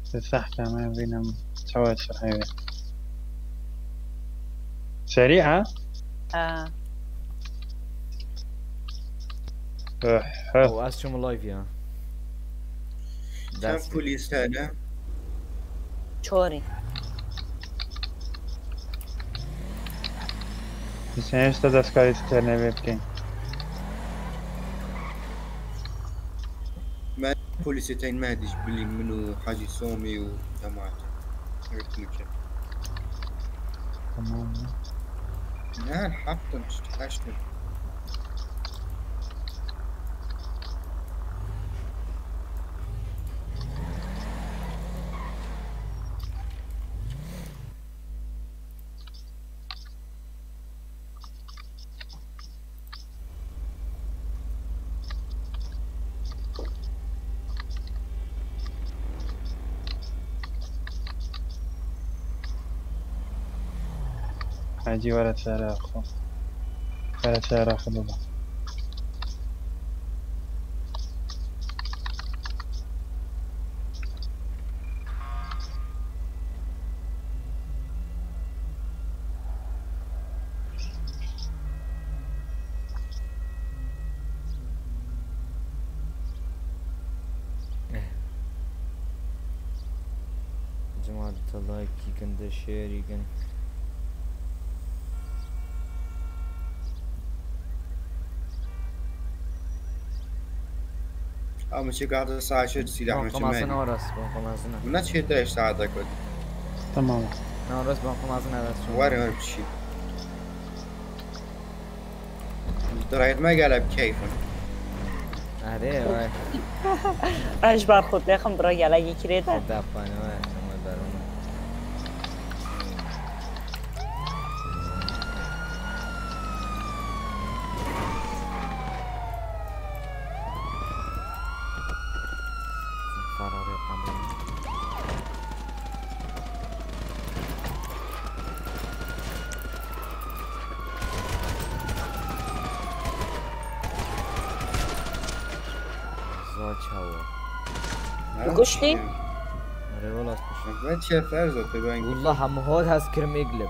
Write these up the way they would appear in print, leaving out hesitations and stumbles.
تحت ما بين تواتر هاي سريعة. او اسشم لايف يا كم بوليس هذا؟ چوری بس دستکاری ترنه بکن. ما بوليستين ما ادري بلي منو حاجي صومي وجماعته قلت لك تمام. لا حطم حشتم حاجی ورا سر خو ورا سر خو بابا جماعة اللايك يمكن ده شير يمكن مش قاعد ساعة شد سلاح مش بانقو مازن مالي اورس بانقو مازن من شيء ايش ساعتك ودي تمام. اورس بانقو مازن اورس واري بشي درایت ما قال بكيفن اره وای راش بار خود بخم برا گلگی کریده خدا پانه وای شما برون فراری قبل زاد شوا گشتی؟ اره والله اسمش ما چه فرزاد ببین والله هم هاد هست کرم يقلب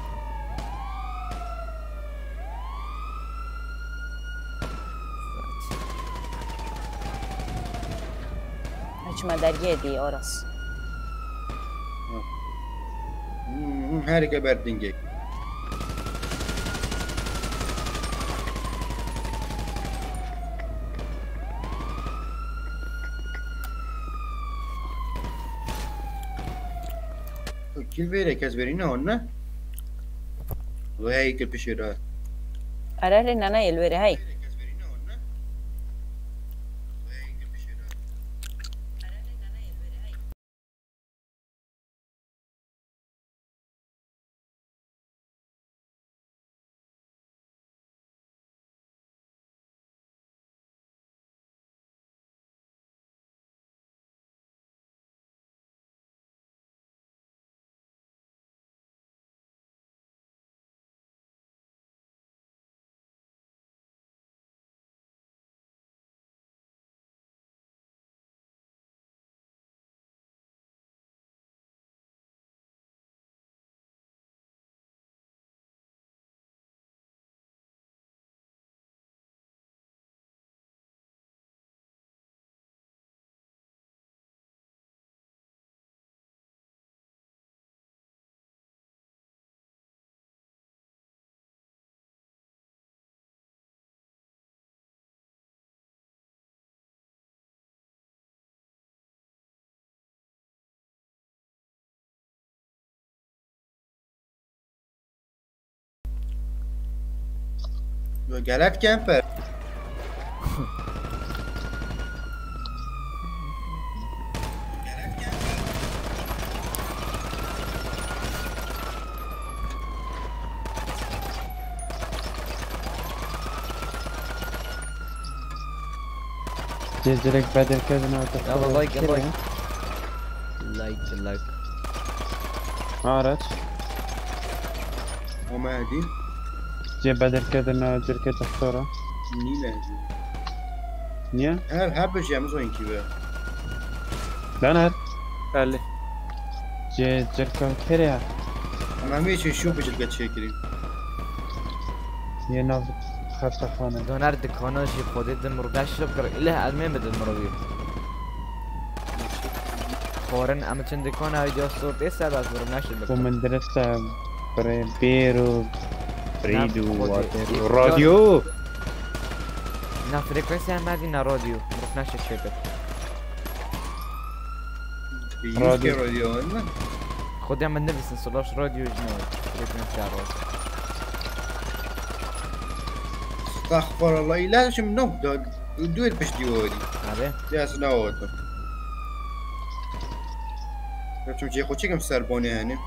هچما درگیه دی آرس هر که بردینگی كيف بيرك كسبرين هون وهي كل بشيرات اره لی نه یلوری های قالت كامبر جزرك بدل كذا يلا لايك لايك لايك لايك عارف وما هدي جيب بدل كذا نادر كذا تختاره ني لازم نيا هر حبش يا مزوين كيبه لا نهر بله. جركا كريا اما همه چی شو بجد قد شكرين يناف خط خانه دونر دکاناش خودت مرگش رو بکر اله علمه بدل مروی خورن اما چند دکان های جاستور دیست سر از برو نشد بکر ومن درسته برای بيرو بريدو خودی. واتر راديو نه فرکانسی هم مدی نه رادیو مرگ نشد شکر بيوز كي راديو هنا خودی هم نبیسن سلاش رادیو جنوی فرکانسی عراض استغفر الله لا شو من نوم دوير باش ديوري آره جاس ناوتو شو جي خوشي كم سربوني هنا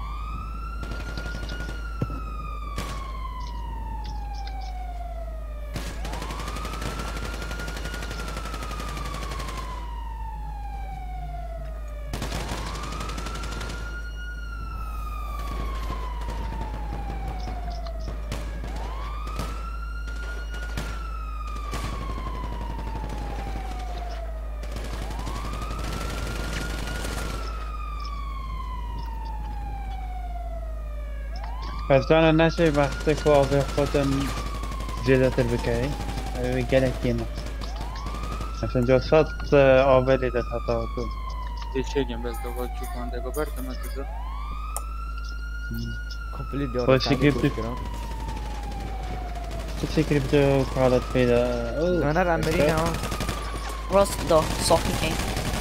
پس جانا نشه وقتی که آب خودم زیادتر بکنی گلک یه نه مثلا جا صد آولی ده حتا تو Geçelim bez doğa çukurda goberta mı کمپلیت دیار باشی تعلیق گفتی. گوش کرم چه فکری بجا کالت پیدا دونر امرینه ها راست دا صافي كان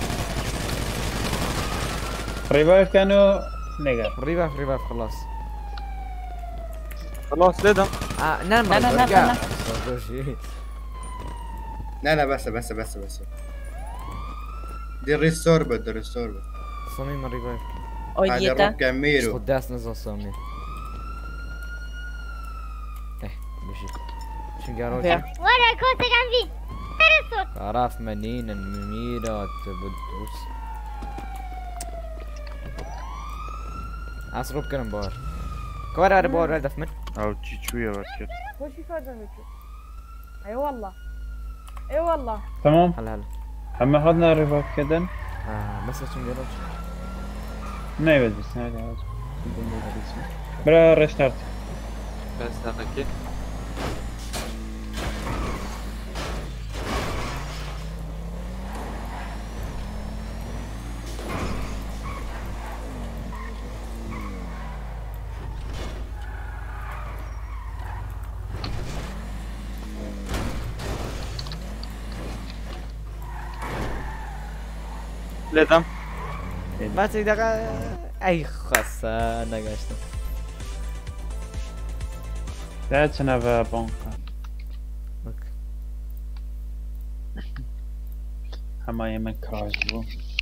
ریوایف کنو نگر ریباف خلاص خلاص dedim. نه نه، نه، نه، نه. لا لا بس دي الريستور بد الريستور بد صميم الريبايف هذا اوديتا الروب كاميرو خد داس نزل صميم بشي شو قالوا فيها. ورا كوسة جنبي ترسل عرف منين المميرات بدوس عصروب كلام بار كوار على بار هدف من او تشويه وكذا وش يفرق اي والله اي والله تمام هلا همه خدنا ریوایف کردن بس شو قالوا نه بس نه برا رستارت Bez dakika. Dedim. بس یک دقیقه ای خسته نگشتم That's another bunker. اوکی. همه من کاجو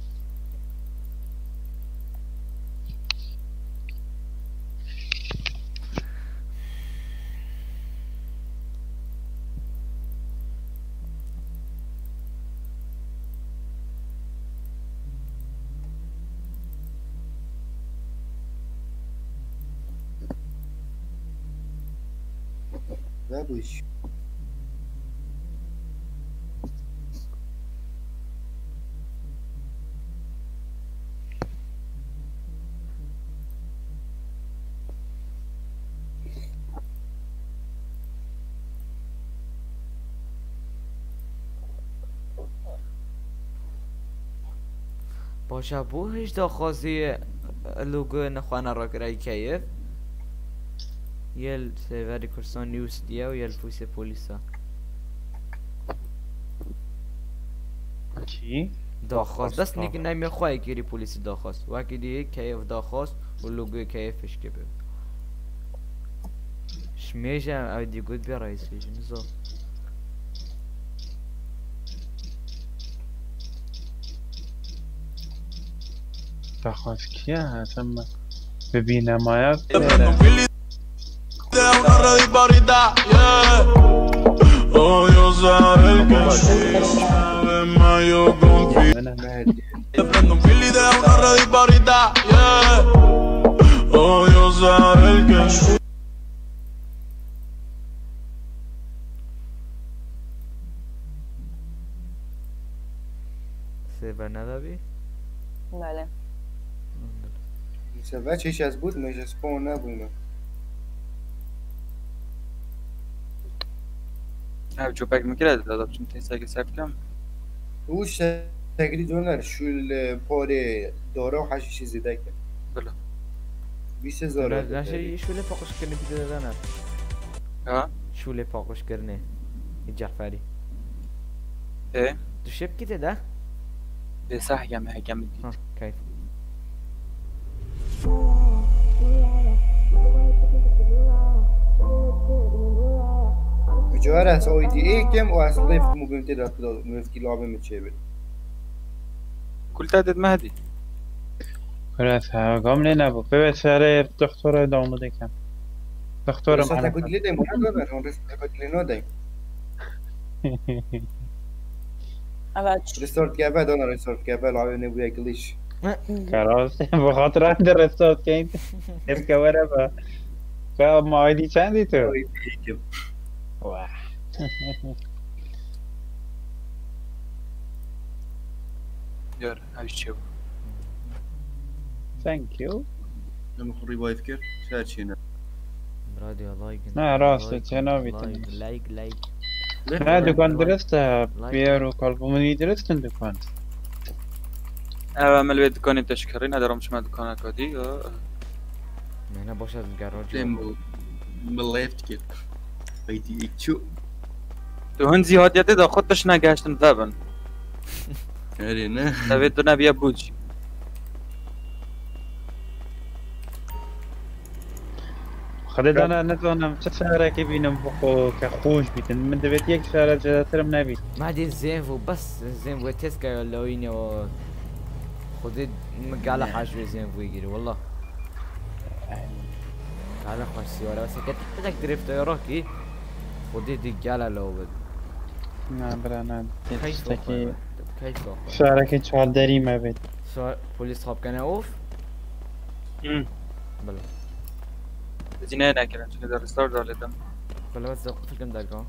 لا بوش باشه بو هیچ داخوازی لوگو نخوانه را کرای کیف یل سیوری کرسان نیوز دیه و یل پویس پولیسا چی؟ داخواست دست نیک نمی خواهی گیری پولیسی داخواست وکی دیگه کیف داخواست و لوگوی کیفش که بید شمیجه او دیگود بیا رئیسی جنزا دخواست کیه اصلا ببینم آیا una radicalidad, yeah. Oh, yo sabes que sabe más yo confío. Te prendo un fil y de una radicalidad, yeah. Oh, yo sabes que سیبر ندابی؟ بله سبا چیش از بود میشه سپون نبونه Abi köpek mi kiredi adam şimdi tesake sepkem. روش تگری دونر شول پاره داره و حشیشی زیده که بله 20,000 نشه شوله پاکش کردنی بیده دادن ها شوله پاکش کردنی جعفری ايه تو شب کی ده به صح جمع حکم ها دید کیف جوار از آیدی ای کم و از لیفت مبیم تیرا مفتی لابه میچه بید كل تعدد مهدي خلاص قام لنا ابو بس سر دكتور دامو دكم دكتور رسالت معنا کدی لیدیم اون دادر اون رسالت کدی لی نادیم اول رستارت گبه دانا رستارت گبه لابه نبویا گلیش خلاص بخاطر هذا الرستورت كاين اسكوره با فمايدي چندی تو آیدی ای کم واه يلا هاي الشيء ثانك يو نمخ ریوایف کرد شاید چی نه برادي لايك نه راست جنابی تنش لايك نه دکان درسته بیارو کالبومونی درستن دکان عمل به دکانی تشکری ندارم شما دکان کادی نه باشد گراج تیم بلیفت کرد بیتی ایکچو تو هن زیادیتی دا خودش نگهشتن دابن اری نه دوید تو نبیه بوجی خدای دانا نتوانم چه سهره که بینم بخو که خوش بیتن من دوید یک سهره جداترم نبید ما دي زينفو بس زينفو تسكا ولا وين و خذ مقالة حاجة زينفو يجري والله قالة خوش سيارة بس كنت بدك دريفت يروكي خذ دي قالة لو بد نه برا نه كيف تشتكي كيف سهره که چهار داری ما بید سو بوليس خاب كان اوف بلا زینه نکردن چون در رستار دالیدم بلا بس قفل كم دقيقة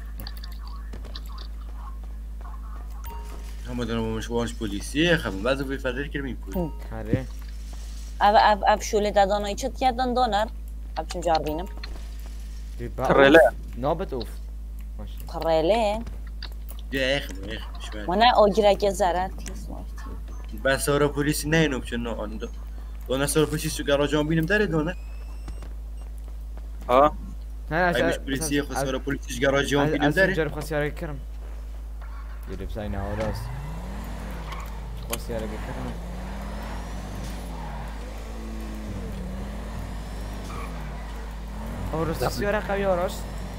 هم دارم مشوارش پلیسیه خب بعضی وی فقیر کرمیم پول هاري اب شوله دادانایی چت کردن دانر اب چون جاربینم تريلا نابت اوف ماشي قريله ده اخم شوية وانا اوجرك زرار تيس مارتي بس سارا پلیسی نه اینو بچه نه آن دونه سارا پلیسی تو گراجان بینم داره دونه ها ها ای مش پلیسی خود سارا پلیسیش گراجان بینم داره جرب خاص يارك كرم جرب ساينا وراس خاص يارك كرم اوراس سيارة قوي اوراس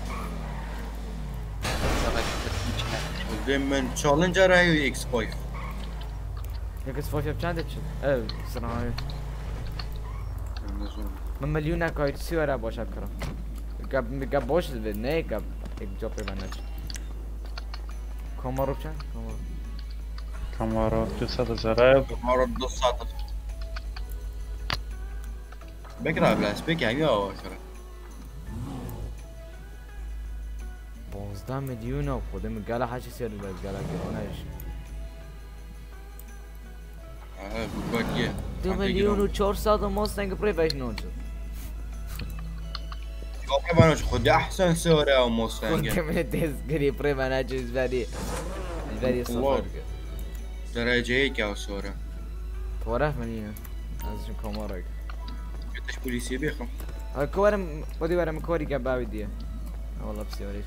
به من چالنجر های ایکس 5 يكس فوش بچند شد اه صراحة من مليون اكايت سيارة باشد كرم قب باش نه قب یک جا پیوندش کامارو چند؟ کامارو 200,000 ما رو 2 ساعت بگرا بلاس بگم یا آخر 15 میلیون و خودم گله هشت سیر باید گله گرانش 2 میلیون و 400 ماستنگ پریفش نونجو بانوش خود احسن سيارة او موستنج خود من تذكري بريما ناجو زبالي صفر درجة هيك او سيارة كوره منينا ازجم كامارك قديش بوليسي بيخم كورم ودي ورم كوري قباوي دي والله بسياريش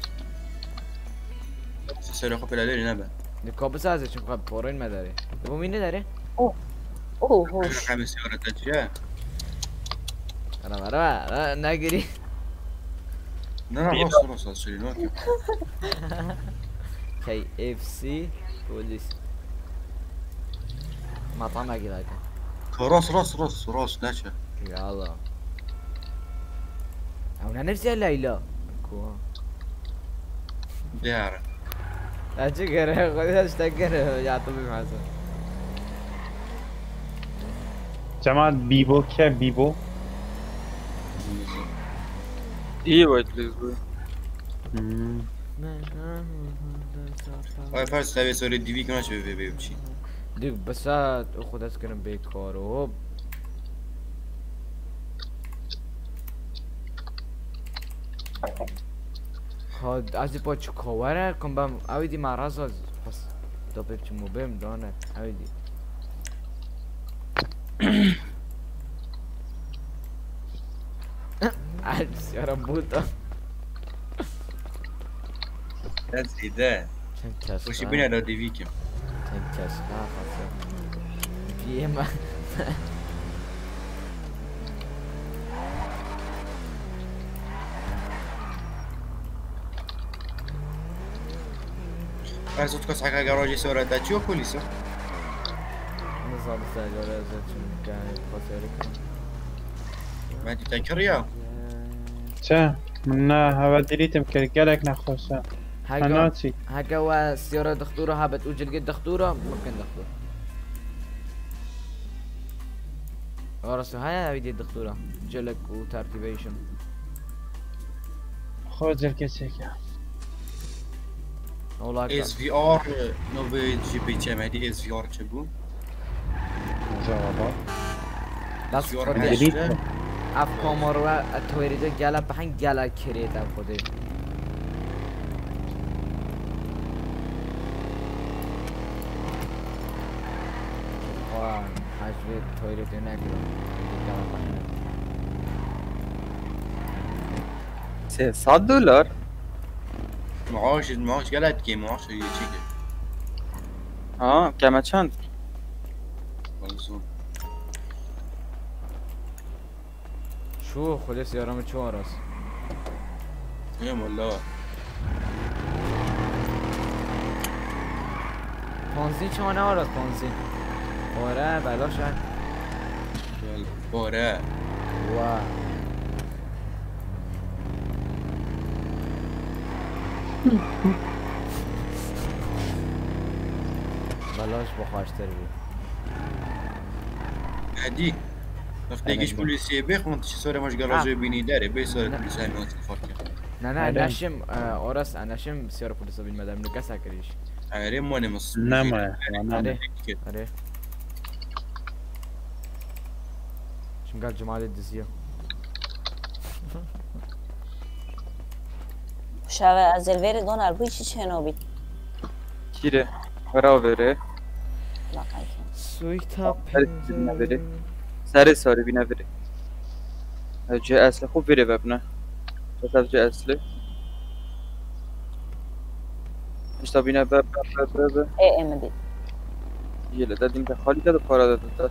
سيارة قبل عليه نبا نكوب سازي شنو قب بورين ما داري تبو مين داري اوه هوش خمس سيارة تجاه انا مرة ناقري لا راس شيرين اوكي كي اف سي بوليس مطعم اقل راس ناشا يلا انا نفسي الليلة كوا ديارة اشكر خذ اشتكر يا طبيب حسن جماعت بیبو که بیبو iyi باید پلیز بود آیا فرض تبی سوری دیوی کناش به بچی دیگه بسات خود از کنم بیکار و خود از با چکاوره کن بم اویدی معرض از پس دو پیپ چه موبیم دانه اویدی عجز یارم بودا زیده چند کس خوشی بینه را دیویکم چند کس خاصه بیه من فرزاد کس حقا گراجی سورت دا چیو پولیسو؟ نصاب سجاره ازت چون که خاطره کنم مهدی تکریا چه؟ من نه هوا دیریتم کرد گلک نخوشم هناچی هكا والسيارة دختورة هابت وجل قد دختورة ممكن دختورة ورسو هاي فيديو دختورة جلك وترتيبيشن خود کسی که اولاك اس وی آر نوی جی پی چه مهدی اس وی آر چه بو؟ جوابا بس SVR خودي هشته. اف كاميرا التويريدو جالا بحن جالا كريت اف خودي وان حاجبي التويريدو ناكلو جالا بحن $300 معاش گلت که معاش یه چی که ها کمه چند منظور شو خودي سيارة شو راس ایم والله بنزین شما نوارد بنزین آره بلا شد باره واو بلاش بخواشتر بی مهدی وقتی پلیسی بخوند چه سوره مش گراژ بینی داره به سوره پلیسی همین فرق نه نشم آرس نشم سیار پلیس بین مدام نو کسا کریش آره مانه مس نمه آره شم قال جمال الدزيه شاوه از الویر دونر بوی چی نوبی کیره برا بره سویتا بره سر ساری بینه بره جه اصل خوب بره ببنه بس جه اصله اشتا بینه بر ای امدی یه دادیم که خالی داد و پارا داد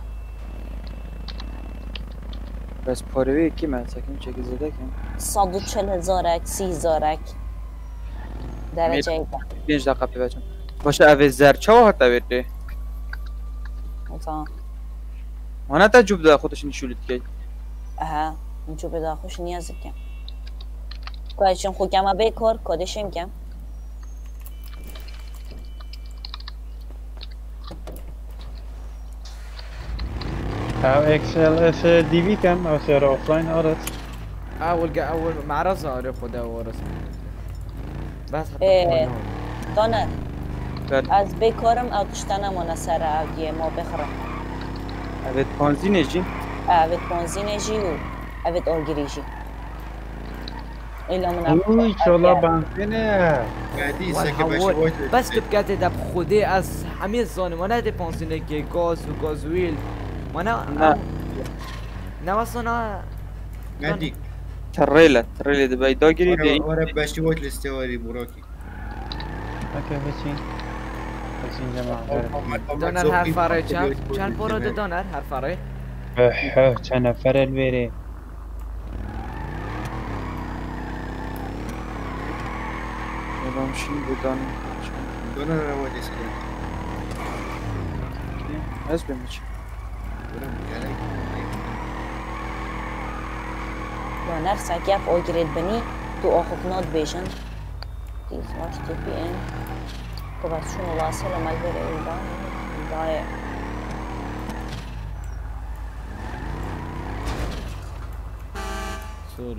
بس پاروی کی من سکیم چکی زده کن 140,000 30,000 درجه ایده 5 دقیقه بچم باشه اوه زرچه ها حتی بره مثلا مانه تجوب ده خودش نشولید که اها نجو بده خوش نیاز کم کارشم خو کما بکار کادشم کم او اکسل اس دیوی کم او سیاره آفلاین آرد اول معرض آره خدا ورس بس اه. دانر بله از بکارم او تشتنمونه سر اودیه ما بخرم اوه پانزینه جین اوید بنزین جی و اوید آگیری جی ایلا من اوی چالا بنزینه مهدی سکه باشه والهوار وایت بس که بقت دب خودی از همه زانمانه ده پانسینه که گاز و گازویل نه نه واسه مهدی تریله ده بیدا گیری ده آره باشی وایت لستواری براکی اوکی بچین جماعه دانر هر فره چند پاراده دانر هر فره بحه چند نفر الویره رامشین بودن دونه رو وایت سیدن از بمیچه دانر سکیف آگیرید بنی تو آخوب ناد بیشن دیز واش تی پی این که بس شونو واصل مال بره ایدا دایه سوري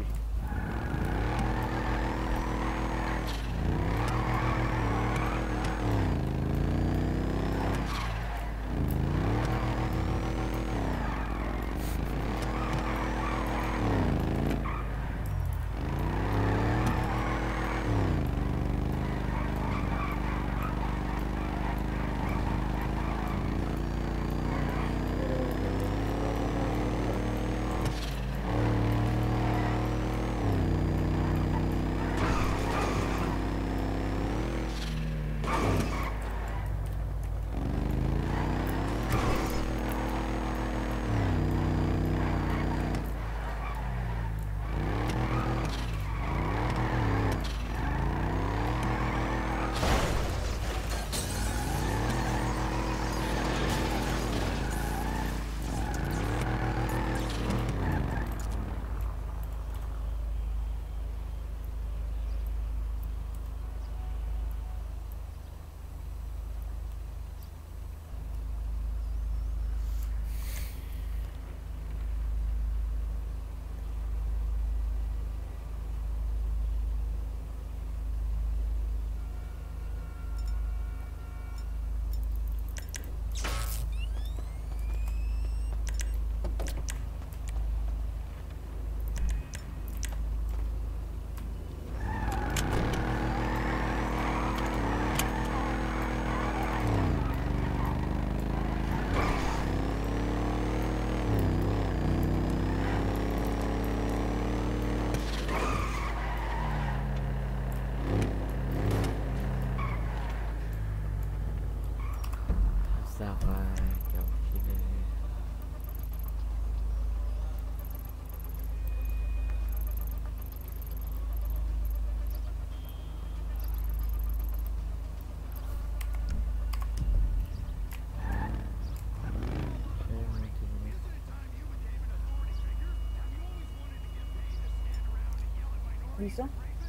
ديسو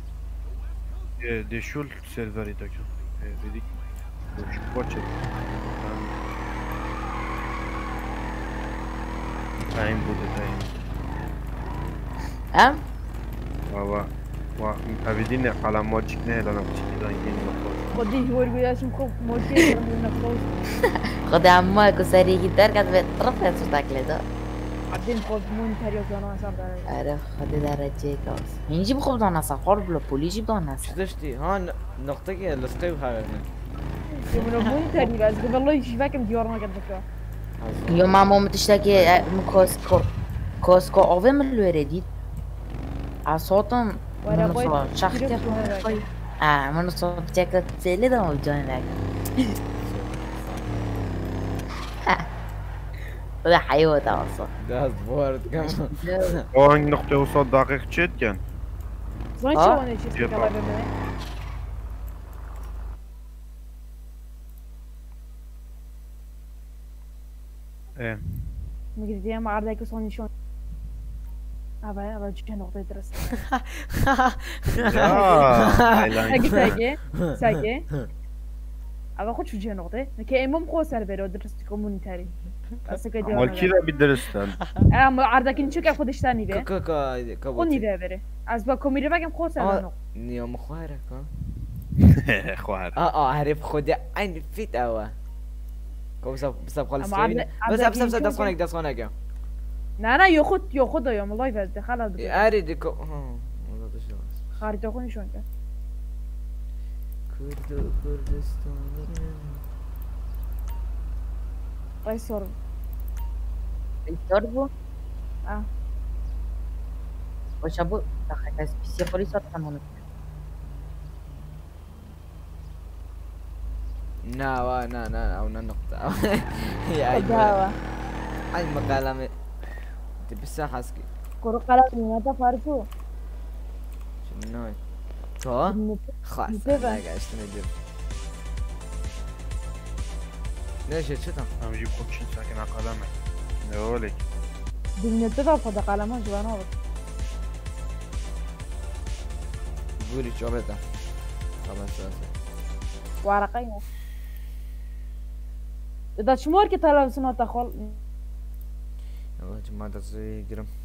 دي شو السيرفر ده كان بديك شو بوتشت تايم بوده تايم ام و أبدين على موجك نه لنا بتشكي يمكن نقول خدي هو الولاش مخوف موجي من نفوز خدي عمك وسريع جدا كانت بترفع صوتك لده بعدين خوف مون تريو كانوا صار ده آره خدي درجه كاس اینجی بخوب دان نسا خور بلا پولیجی دان نسا شدشتي ها نقطة كي لصقي وهذا يوم مون تري بس قبل الله يشبكم ديار ما قد بكره يوم ما متشتكي من كوسكو اوه من الورديد عصوتم من صوت شخصي من صوت جاكت سيلي ده وجاني لك وده حيوة اصلا ده بورد كمان هون نقطة وصل دقيق جد كان زين شو انا شو اسمه كلام ايه مقدر ديما عرضك وصوني شلون ابا جي نقطة درس ساقي ابا خود شو جي نقطة كي امم خو سيرفر درست كومونيتاري بس كده مال كذا بدرستان عرضك نشوف كيف خودش ثاني به كا خوني به بره از با كوميري بگم خو سيرفر نيوم خوارك خوار عارف خودي عين فيت اوا بس خالص بس دسخونك نه ياخد يوم الله يفز خلاص اريد كو خارج تخوني شلون كان كردستان قيصر يضربوا اه وشابو دخل بس يقولي صوت كمان نا او نقطة يا جاوا اي مقالة تبسا حسكي كرو قلم ما تفارسو شنو تو خلاص انا قاعد ندير ليش شو هم يجيب كوتشين ساكن على قلمه يقولك دنيا تفا قلم جوانا قولي شو بدا خلاص ورقه إذا شمور كتلو سنة تخول يا جماعة زي جرم